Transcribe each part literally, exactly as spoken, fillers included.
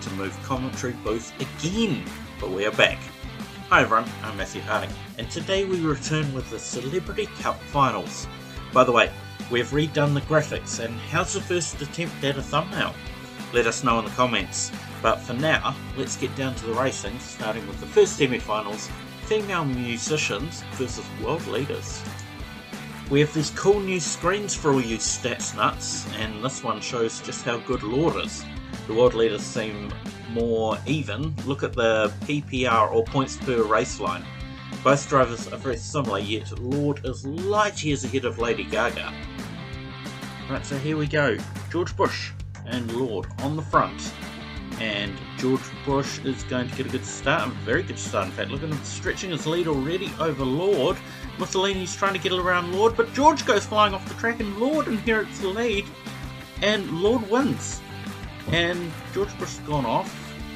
to move commentary booth again, but we are back. Hi everyone, I'm Matthew Harding, and today we return with the Celebrity Cup Finals. By the way, we've redone the graphics, and how's the first attempt at a thumbnail? Let us know in the comments. But for now, let's get down to the racing, starting with the first semi-finals, female musicians versus world leaders. We have these cool new screens for all you stats nuts, and this one shows just how good Lorde is. The world leaders seem more even. Look at the P P R or points per race line. Both drivers are very similar, yet Lorde is light years ahead of Lady Gaga. Right, so here we go. George Bush and Lorde on the front. And George Bush is going to get a good start, a very good start in fact. Look at him stretching his lead already over Lorde. Mussolini's trying to get around Lorde, but George goes flying off the track and Lorde inherits the lead. And Lorde wins. And George Bush has gone off.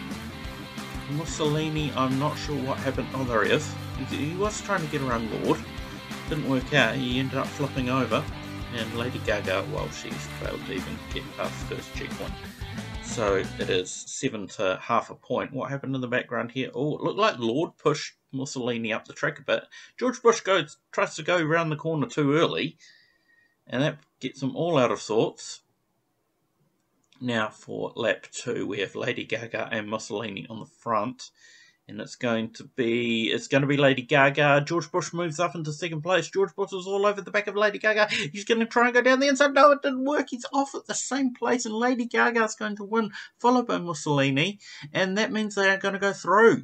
Mussolini, I'm not sure what happened. Oh, there he is. He, he was trying to get around Lorde. Didn't work out. He ended up flipping over. And Lady Gaga, well, she's failed to even get past first checkpoint. So it is seven to half a point. What happened in the background here? Oh, it looked like Lorde pushed Mussolini up the track a bit. George Bush goes tries to go around the corner too early. And that gets them all out of sorts. Now for lap two, we have Lady Gaga and Mussolini on the front, and it's going to be it's going to be Lady Gaga. George Bush moves up into second place. George Bush is all over the back of Lady Gaga. He's going to try and go down the inside. No, it didn't work. He's off at the same place, and Lady Gaga is going to win, followed by Mussolini, and that means they are going to go through.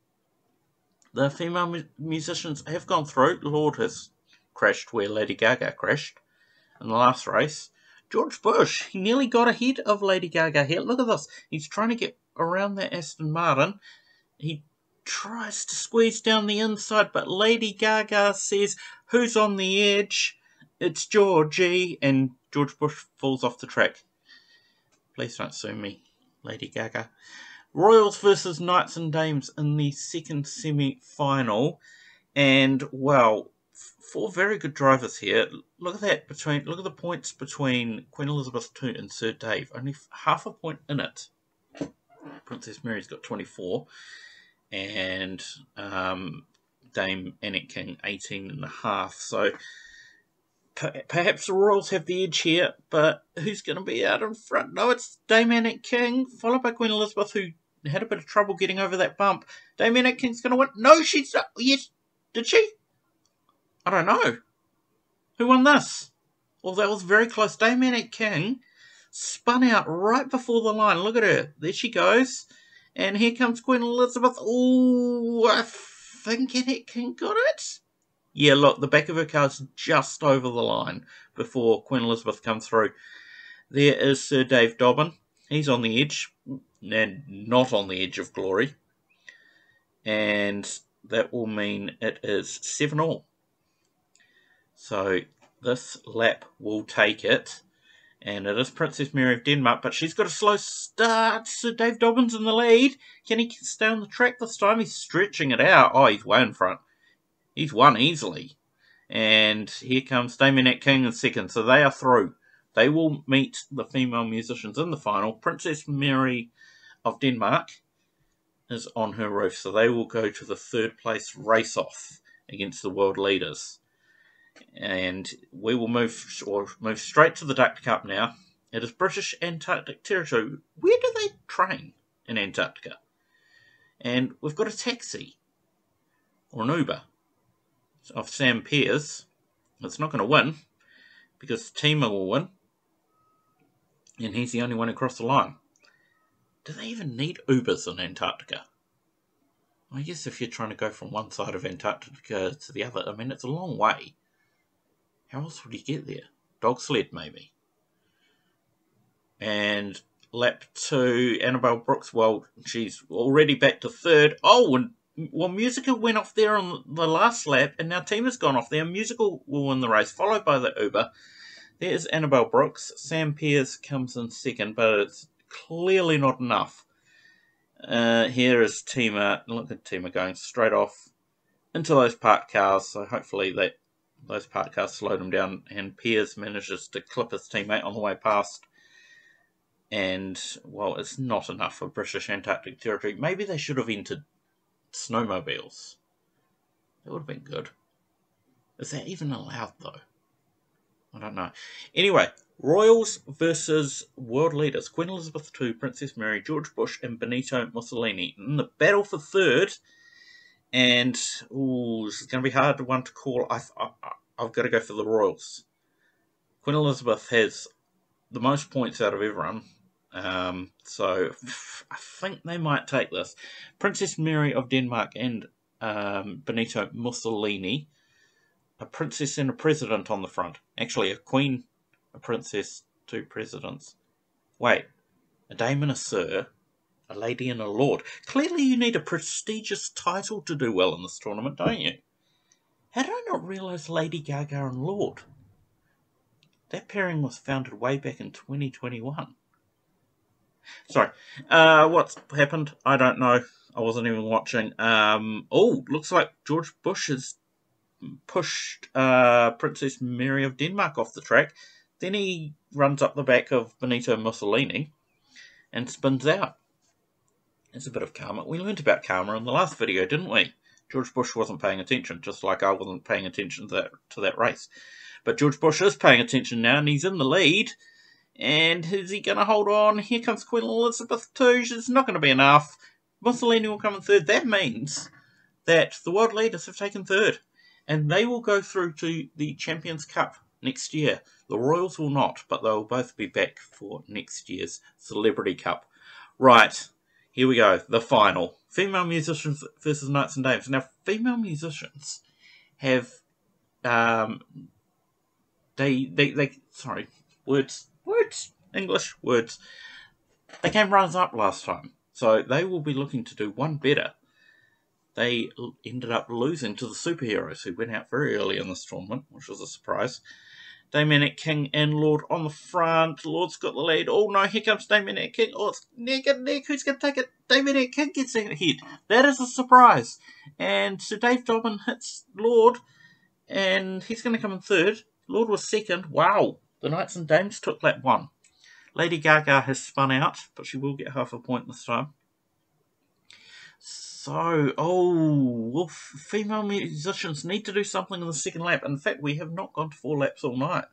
The female mu musicians have gone through. Lorde has crashed where Lady Gaga crashed in the last race. George Bush, he nearly got ahead of Lady Gaga here. Look at this. He's trying to get around that Aston Martin. He tries to squeeze down the inside, but Lady Gaga says, "Who's on the edge? It's Georgie." And George Bush falls off the track. Please don't sue me, Lady Gaga. Royals versus Knights and Dames in the second semi-final. And, well, four very good drivers here. Look at that. Between Look at the points between Queen Elizabeth the Second and Sir Dave. Only half a point in it. Princess Mary's got twenty-four. And um, Dame Annette King, eighteen and a half. So perhaps the Royals have the edge here. But who's going to be out in front? No, it's Dame Annette King, followed by Queen Elizabeth, who had a bit of trouble getting over that bump. Dame Annette King's going to win. No, she's not. Yes, did she? I don't know. Who won this? Well, that was very close. Dame Annette King spun out right before the line. Look at her. There she goes. And here comes Queen Elizabeth. Oh, I think Annette King got it. Yeah, look, the back of her car's just over the line before Queen Elizabeth comes through. There is Sir Dave Dobbin. He's on the edge. And not on the edge of glory. And that will mean it is seven all. So this lap will take it, and it is Princess Mary of Denmark, but she's got a slow start. Sir Dave Dobbin's in the lead. Can he stay on the track this time? He's stretching it out. Oh, he's way in front. He's won easily. And here comes Dame Annette King in second, so they are through. They will meet the female musicians in the final. Princess Mary of Denmark is on her roof, so they will go to the third place race-off against the world leaders. And we will move or move straight to the Duck Cup now. It is British Antarctic territory. Where do they train in Antarctica? And we've got a taxi or an Uber of Sam Pearce. It's not going to win because Tima will win, and he's the only one across the line. Do they even need Ubers in Antarctica? I guess if you're trying to go from one side of Antarctica to the other, I mean, it's a long way. How else would you get there? Dog sled, maybe. And lap two, Annabelle Brooks, well, she's already back to third. Oh, and well, Musical went off there on the last lap, and now Tima's gone off there. Musical will win the race, followed by the Uber. There's Annabelle Brooks. Sam Pearce comes in second, but it's clearly not enough. Uh, here is Tima. Look at Tima going straight off into those parked cars, so hopefully that those parked cars slowed him down, and Pearce manages to clip his teammate on the way past. And, well, it's not enough for British Antarctic territory. Maybe they should have entered snowmobiles. That would have been good. Is that even allowed, though? I don't know. Anyway, royals versus world leaders. Queen Elizabeth the Second, Princess Mary, George Bush, and Benito Mussolini. In the battle for third. And, ooh, this is going to be hard one to call. I, I, I've got to go for the royals. Queen Elizabeth has the most points out of everyone. Um, so, I think they might take this. Princess Mary of Denmark and um, Benito Mussolini. A princess and a president on the front. Actually, a queen, a princess, two presidents. Wait, a dame and a sir, a lady and a lord. Clearly you need a prestigious title to do well in this tournament, don't you? How did I not realise Lady Gaga and Lord? That pairing was founded way back in twenty twenty-one. Sorry. Uh, what's happened? I don't know. I wasn't even watching. Um, oh, looks like George Bush has pushed uh, Princess Mary of Denmark off the track. Then he runs up the back of Benito Mussolini and spins out. It's a bit of karma. We learned about karma in the last video, didn't we? George Bush wasn't paying attention, just like I wasn't paying attention to that, to that race. But George Bush is paying attention now, and he's in the lead. And is he going to hold on? Here comes Queen Elizabeth the Second. It's not going to be enough. Mussolini will come in third. That means that the world leaders have taken third. And they will go through to the Champions Cup next year. The Royals will not, but they will both be back for next year's Celebrity Cup. Right, here we go, the final. Female musicians versus Knights and Dames. Now, female musicians have, um, they, they, they, sorry, words, words, English, words. They came runners-up last time, so they will be looking to do one better. They ended up losing to the Superheroes, who went out very early in this tournament, which was a surprise. Dame Annette King and Lord on the front. Lord's got the lead. Oh no, here comes Dame Annette King. Oh, it's neck and neck. Who's going to take it? Dame Annette King gets ahead. That is a surprise. And Sir Dave Dobbin hits Lord, and he's going to come in third. Lord was second. Wow. The Knights and Dames took lap one. Lady Gaga has spun out, but she will get half a point this time. So, oh, well, female musicians need to do something in the second lap. In fact, we have not gone to four laps all night.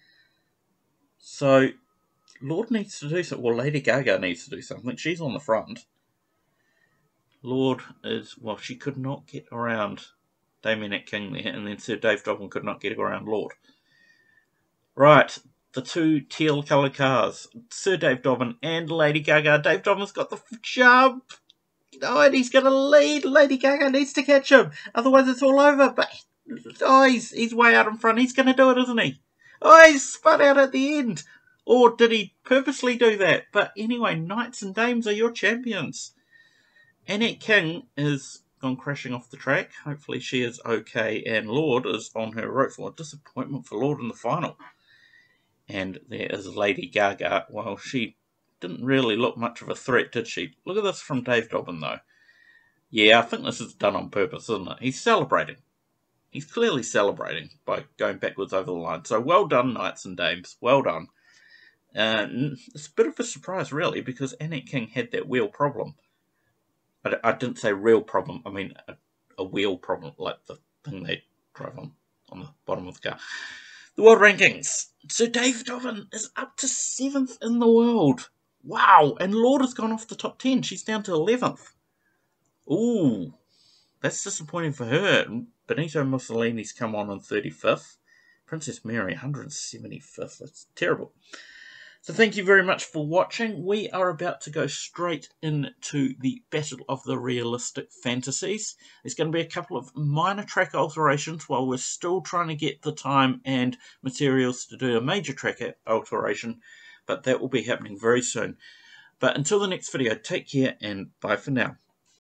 So, Lord needs to do something. Well, Lady Gaga needs to do something. She's on the front. Lord is, well, she could not get around Dame Annette King there, and then Sir Dave Dobbin could not get around Lord. Right, the two teal-coloured cars. Sir Dave Dobbin and Lady Gaga. Dave Dobbin's got the jump. Oh, and he's going to lead. Lady Gaga needs to catch him. Otherwise, it's all over. But, oh, he's, he's way out in front. He's going to do it, isn't he? Oh, he's spun out at the end. Or did he purposely do that? But anyway, Knights and Dames are your champions. Annette King is gone crashing off the track. Hopefully she is okay. And Lord is on her route. For a disappointment for Lord in the final. And there is Lady Gaga. Well, she didn't really look much of a threat, did she? Look at this from Dave Dobbin, though. Yeah, I think this is done on purpose, isn't it? He's celebrating. He's clearly celebrating by going backwards over the line. So well done, Knights and Dames. Well done. Uh, it's a bit of a surprise, really, because Annette King had that wheel problem. I, I didn't say real problem. I mean a, a wheel problem, like the thing they drive on, on the bottom of the car. The world rankings. So Dave Dobbin is up to seventh in the world. Wow, and Lord has gone off the top ten. She's down to eleventh. Ooh, that's disappointing for her. Benito Mussolini's come on in thirty-fifth. Princess Mary, one hundred seventy-fifth. That's terrible. So thank you very much for watching. We are about to go straight into the Battle of the Realistic Fantasies. There's going to be a couple of minor track alterations while we're still trying to get the time and materials to do a major track alteration. But that will be happening very soon. But until the next video, take care and bye for now.